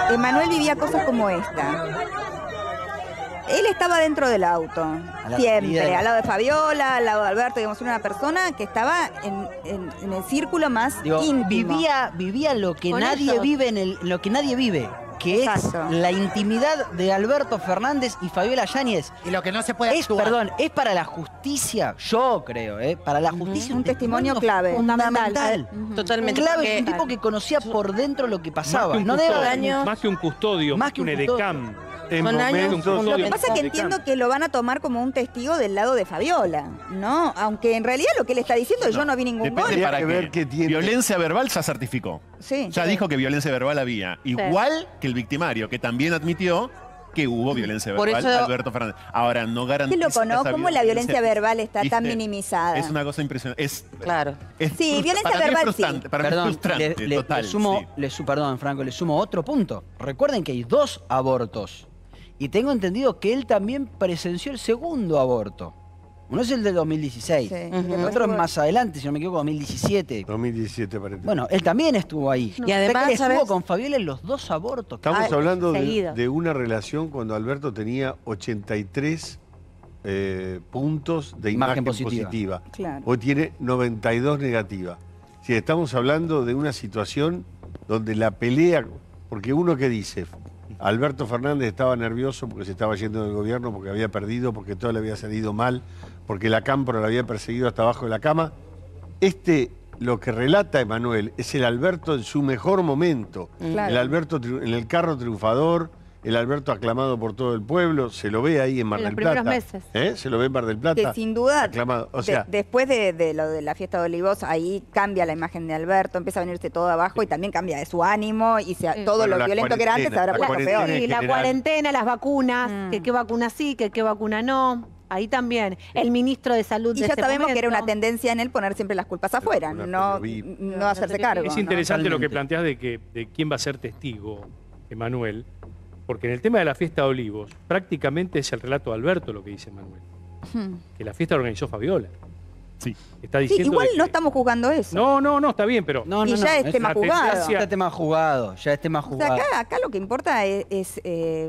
Emanuel vivía cosas como esta. Él estaba dentro del auto, siempre, al lado de Fabiola, al lado de Alberto, digamos, una persona que estaba en el círculo más íntimo. Vivía lo que Con nadie ellos. vive lo que nadie vive, que Exacto. es la intimidad de Alberto Fernández y Fabiola Yáñez. Y lo que no se puede actuar. Perdón, es para la justicia, yo creo, para la justicia. Un testimonio clave. Fundamental. Totalmente. Clave, Porque es un tipo que conocía por dentro lo que pasaba. Más que un No debe custodio, daño. más que un custodio, más que un edecam. Son años. Lo que pasa es que entiendo que lo van a tomar como un testigo del lado de Fabiola, ¿no? Aunque en realidad lo que él está diciendo es yo no vi ningún Depende gol. para que ver qué tiene. Violencia verbal ya certificó. Sí. Ya dijo que violencia verbal había. Igual que el victimario, que también admitió que hubo violencia Por verbal, eso- Alberto Fernández. Ahora, no Qué garantiza loco, ¿no? esa Cómo la violencia verbal está tan ¿viste? minimizada. Es una cosa impresionante. Claro. Sí, violencia para mí es verbal, frustrante, sí. Para mí es Perdón, frustrante, le total. sumo, sí. perdón, Franco, le sumo otro punto. Recuerden que hay 2 abortos. Y tengo entendido que él también presenció el segundo aborto. Uno es el de 2016. Sí. El otro es más adelante, si no me equivoco, 2017. 2017 parece. Bueno, él también estuvo ahí. Y además, O sea que él estuvo ¿sabes? con Fabiola en los 2 abortos. Estamos hablando seguido. de una relación cuando Alberto tenía 83 puntos de imagen positiva. Claro. Hoy tiene 92 negativa. Si estamos hablando de una situación donde la pelea, porque uno que dice, Alberto Fernández estaba nervioso porque se estaba yendo del gobierno, porque había perdido, porque todo le había salido mal, porque la Cámpora lo había perseguido hasta abajo de la cama. Lo que relata Emanuel es el Alberto en su mejor momento. Claro. El Alberto en el carro triunfador, el Alberto aclamado por todo el pueblo, se lo ve ahí en Mar En del los primeros Plata. meses. Se lo ve en Mar del Plata. Que sin duda, aclamado. O sea, después de lo de la fiesta de Olivos, ahí cambia la imagen de Alberto, empieza a venirse todo abajo y también cambia de su ánimo y todo Bueno, lo la violento que era antes se habrá cuarentena, puesto la peor. cuarentena. Sí, la general. cuarentena, las vacunas, que qué vacuna sí, que qué vacuna no. Ahí también. El ministro de Salud Y de ya ese sabemos que era una momento. tendencia en él poner siempre las culpas afuera, vacuna no polio VIP. hacerse cargo. Es ¿no? interesante lo que Totalmente. planteas de quién va a ser testigo, Emanuel, porque en el tema de la fiesta de Olivos, prácticamente es el relato de Alberto lo que dice Emanuel, que la fiesta la organizó Fabiola. Sí. Está Sí, diciendo igual de que- no estamos juzgando eso. No, está bien, pero No, Y ya es tema la jugado. tendencia- Ya es tema jugado, ya es tema O sea, jugado. acá lo que importa es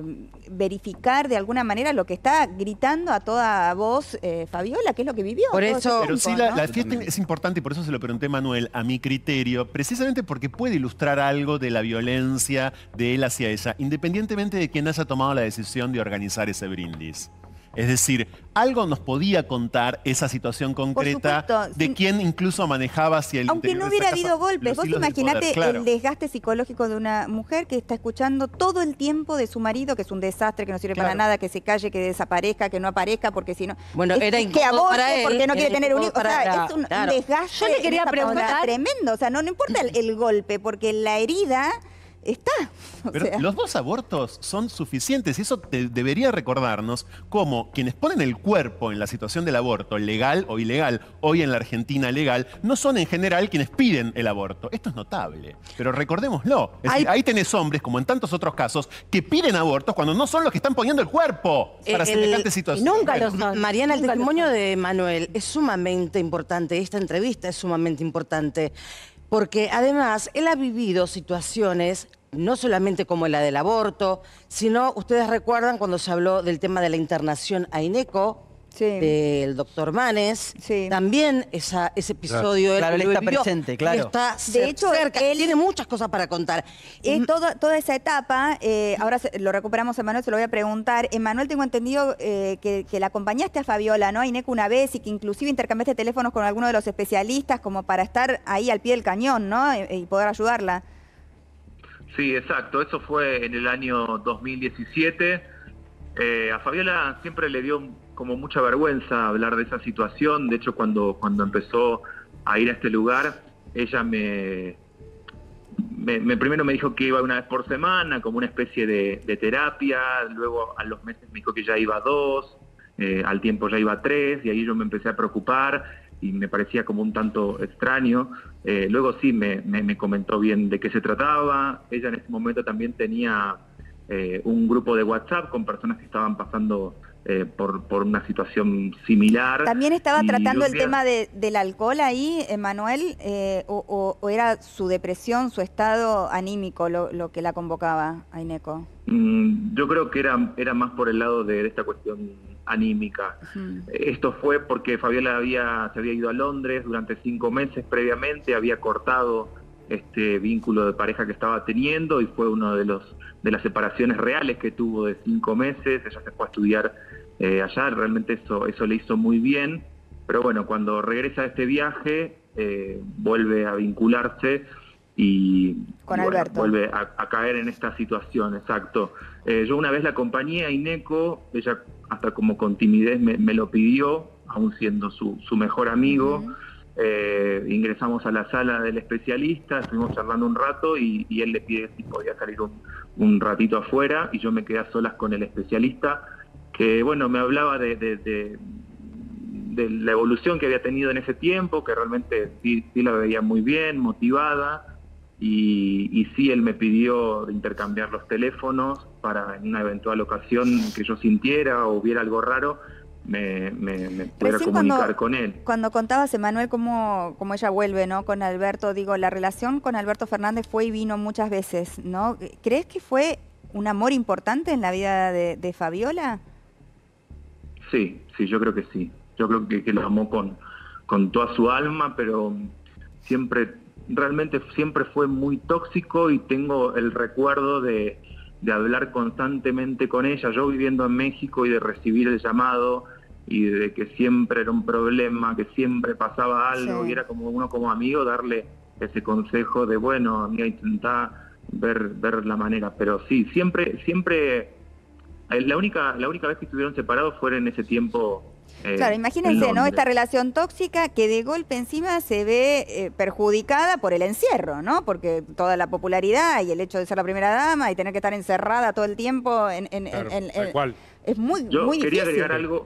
verificar de alguna manera lo que está gritando a toda voz Fabiola, que es lo que vivió. Por todo eso- ese Pero tiempo, sí, la ¿no? fiesta es importante y por eso se lo pregunté a Manuel, a mi criterio, precisamente porque puede ilustrar algo de la violencia de él hacia ella, independientemente de quién haya tomado la decisión de organizar ese brindis. Es decir, algo nos podía contar esa situación concreta supuesto, de sin- quién incluso manejaba hacia el Aunque interior no de esa hubiera casa habido golpes, los vos hilos del imaginate poder, claro. el desgaste psicológico de una mujer que está escuchando todo el tiempo de su marido, que es un desastre, que no sirve para Claro. nada, que se calle, que desaparezca, que no aparezca, porque si no... Bueno, era que incómodo aborte para él, porque no quiere era tener un hijo. incómodo O sea, para- es un claro. desgaste Yo le quería en esa persona preguntar- tremendo. O sea, no importa el golpe, porque la herida está. O Pero sea, los 2 abortos son suficientes y eso debería recordarnos cómo quienes ponen el cuerpo en la situación del aborto, legal o ilegal, hoy en la Argentina legal, no son en general quienes piden el aborto. Esto es notable, pero recordémoslo. Es decir, ahí tenés hombres, como en tantos otros casos, que piden abortos cuando no son los que están poniendo el cuerpo para semejante situación. y nunca Bueno, lo son. Mariana, el Nunca lo testimonio son. de Manuel es sumamente importante, esta entrevista es sumamente importante, porque además él ha vivido situaciones, no solamente como la del aborto, sino, ustedes recuerdan cuando se habló del tema de la internación a INECO, Sí. del doctor Manes, Sí. también ese episodio Claro, él lo está vivió, presente, y claro. está De hecho, cerca, él- tiene muchas cosas para contar. Toda esa etapa, ahora lo recuperamos a Emanuel, se lo voy a preguntar. Emanuel, tengo entendido que la acompañaste a Fabiola, ¿no? A INECO una vez y que inclusive intercambiaste teléfonos con alguno de los especialistas como para estar ahí al pie del cañón, ¿no? Y poder ayudarla. Sí, exacto. Eso fue en el año 2017. A Fabiola siempre le dio como mucha vergüenza hablar de esa situación. De hecho, cuando empezó a ir a este lugar, ella primero me dijo que iba una vez por semana, como una especie de terapia. Luego a los meses me dijo que ya iba 2, al tiempo ya iba 3, y ahí yo me empecé a preocupar y me parecía como un tanto extraño. Luego sí me comentó bien de qué se trataba. Ella en ese momento también tenía un grupo de WhatsApp con personas que estaban pasando por una situación similar. ¿También estaba Y tratando el Lucía- tema del alcohol ahí, Manuel? ¿O era su depresión, su estado anímico lo que la convocaba a Ineco? Yo creo que era más por el lado de esta cuestión anímica. Esto fue porque Fabiola se había ido a Londres durante 5 meses previamente, había cortado este vínculo de pareja que estaba teniendo y fue uno de las separaciones reales que tuvo de 5 meses. Ella se fue a estudiar allá, realmente eso le hizo muy bien, pero bueno, cuando regresa de este viaje vuelve a vincularse y Con bueno, Alberto. vuelve a caer en esta situación, exacto. Yo una vez la acompañé a Ineco, ella hasta como con timidez me lo pidió, aún siendo su mejor amigo. Ingresamos a la sala del especialista, estuvimos charlando un rato y él le pide si podía salir un ratito afuera y yo me quedé a solas con el especialista, que bueno, me hablaba de la evolución que había tenido en ese tiempo, que realmente sí la veía muy bien, motivada, y sí él me pidió de intercambiar los teléfonos para en una eventual ocasión que yo sintiera o viera algo raro, me pudiera Recién comunicar con él. Cuando contabas, Emanuel, cómo ella vuelve, ¿no? Con Alberto, digo, la relación con Alberto Fernández fue y vino muchas veces, ¿no? ¿Crees que fue un amor importante en la vida de Fabiola? Sí, yo creo que sí. Yo creo que lo amó con toda su alma, pero realmente siempre fue muy tóxico y tengo el recuerdo de hablar constantemente con ella, yo viviendo en México, y de recibir el llamado y de que siempre era un problema, que siempre pasaba algo, Sí. y era como uno como amigo darle ese consejo de, bueno, amiga, intentá ver la manera, pero sí, siempre, la única vez que estuvieron separados fue en ese tiempo. Claro, imagínense, en ¿no? Londres. Esta relación tóxica que de golpe encima se ve perjudicada por el encierro, ¿no? Porque toda la popularidad y el hecho de ser la primera dama y tener que estar encerrada todo el tiempo Claro, tal cual. es muy Yo muy quería difícil. agregar algo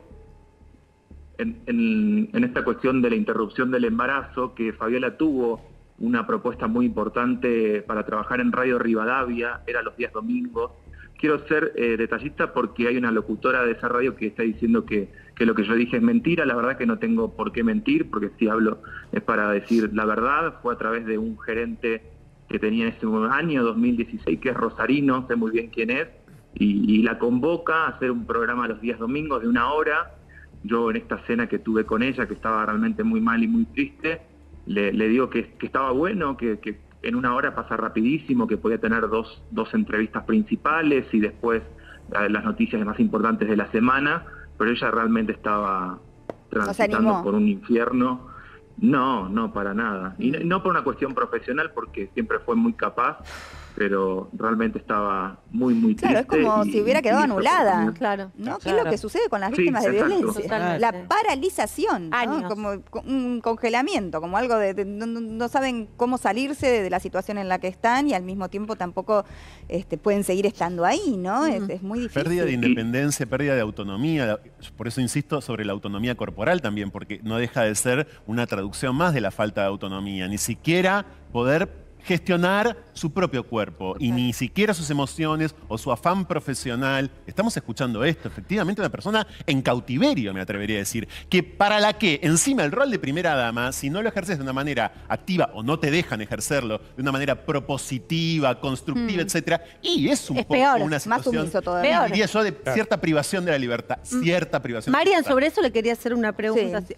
en esta cuestión de la interrupción del embarazo, que Fabiola tuvo una propuesta muy importante para trabajar en Radio Rivadavia, era los días domingos. Quiero ser detallista porque hay una locutora de esa radio que está diciendo que lo que yo dije es mentira. La verdad que no tengo por qué mentir, porque si hablo es para decir la verdad. Fue a través de un gerente que tenía en ese año 2016, que es rosarino, sé muy bien quién es, y la convoca a hacer un programa los días domingos de 1 hora. Yo en esta cena que tuve con ella, que estaba realmente muy mal y muy triste, le digo que estaba bueno, que en 1 hora pasa rapidísimo, que podía tener dos entrevistas principales y después las noticias más importantes de la semana, pero ella realmente estaba transitando animó. por un infierno. No, para nada. Y no por una cuestión profesional, porque siempre fue muy capaz, pero realmente estaba muy triste. Claro, es como si hubiera quedado esta anulada. oportunidad. Claro. ¿No? ¿Qué es lo que sucede con las Sí, víctimas de exacto. violencia? Totalmente. La paralización, ¿no? Años. Como un congelamiento, como algo no saben cómo salirse de la situación en la que están y al mismo tiempo tampoco pueden seguir estando ahí, ¿no? Es muy difícil. Pérdida de independencia, pérdida de autonomía. Por eso insisto sobre la autonomía corporal también, porque no deja de ser una traducción más de la falta de autonomía. Ni siquiera poder gestionar su propio cuerpo y ni siquiera sus emociones o su afán profesional. Estamos escuchando esto, efectivamente una persona en cautiverio, me atrevería a decir, que para la que encima el rol de primera dama, si no lo ejerces de una manera activa o no te dejan ejercerlo de una manera propositiva, constructiva, etcétera, y es un Es poco peor, una más situación, sumiso todavía. Peor. diría yo, de cierta privación de la libertad, cierta privación de la Marian, libertad. sobre eso le quería hacer una pregunta Sí.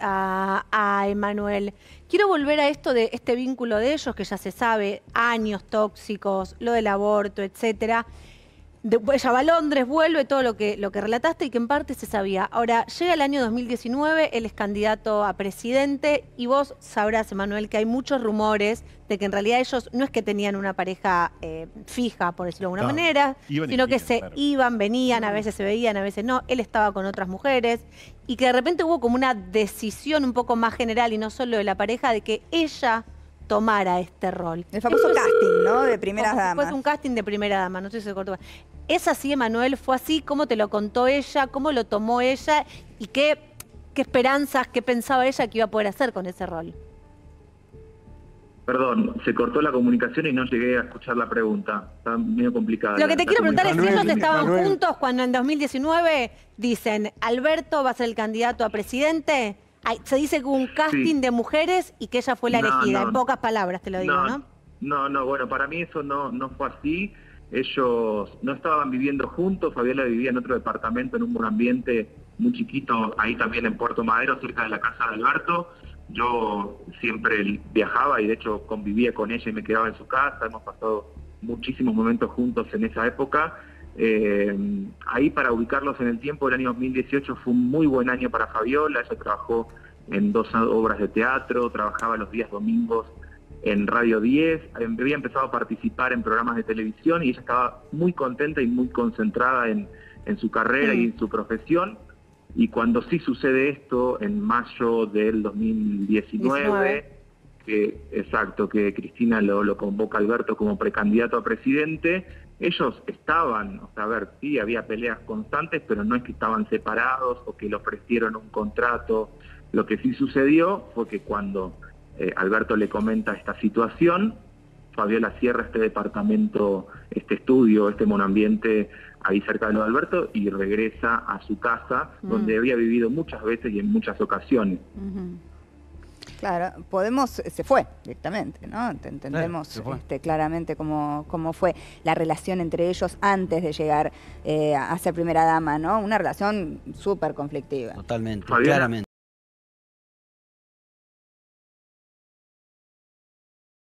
a Emanuel. Quiero volver a esto de este vínculo de ellos, que ya se sabe, años tóxicos, lo del aborto, etcétera. Ella va a Londres, vuelve, todo lo que relataste y que en parte se sabía. Ahora, llega el año 2019, él es candidato a presidente y vos sabrás, Emanuel, que hay muchos rumores de que en realidad ellos no es que tenían una pareja fija, por decirlo de alguna No, manera, iban y sino que venían, se claro. iban, venían, a veces se veían, a veces no. Él estaba con otras mujeres y que de repente hubo como una decisión un poco más general y no solo de la pareja, de que ella tomara este rol. El famoso casting, ¿no? De primeras Como si damas. fuese un casting de primera dama, no sé si se cortó. ¿Es así, Emanuel? ¿Fue así? ¿Cómo te lo contó ella? ¿Cómo lo tomó ella? ¿Y qué esperanzas, qué pensaba ella que iba a poder hacer con ese rol? Perdón, se cortó la comunicación y no llegué a escuchar la pregunta. Está medio complicada. Lo que te quiero preguntar es si ellos estaban Manuel. juntos cuando en 2019 dicen Alberto va a ser el candidato a presidente. Se dice que hubo un casting de mujeres y que ella fue la elegida. En pocas palabras te lo digo, ¿no? Bueno, para mí eso no fue así. Ellos no estaban viviendo juntos, Fabiola vivía en otro departamento, en un ambiente muy chiquito, ahí también en Puerto Madero, cerca de la casa de Alberto. Yo siempre viajaba y de hecho convivía con ella y me quedaba en su casa. Hemos pasado muchísimos momentos juntos en esa época. Ahí, para ubicarlos en el tiempo, el año 2018 fue un muy buen año para Fabiola. Ella trabajó en 2 obras de teatro, trabajaba los días domingos en Radio 10, había empezado a participar en programas de televisión y ella estaba muy contenta y muy concentrada en su carrera y en su profesión. Y cuando sí sucede esto, en mayo del 2019, que Cristina lo convoca a Alberto como precandidato a presidente, ellos estaban, sí había peleas constantes, pero no es que estaban separados o que le ofrecieron un contrato. Lo que sí sucedió fue que cuando Alberto le comenta esta situación, Fabiola cierra este departamento, este estudio, este monoambiente ahí cerca de lo de Alberto y regresa a su casa, donde había vivido muchas veces y en muchas ocasiones. Claro, se fue directamente, ¿no? Entendemos claramente cómo fue la relación entre ellos antes de llegar a ser primera dama, ¿no? Una relación súper conflictiva. Totalmente, Fabiola, claramente.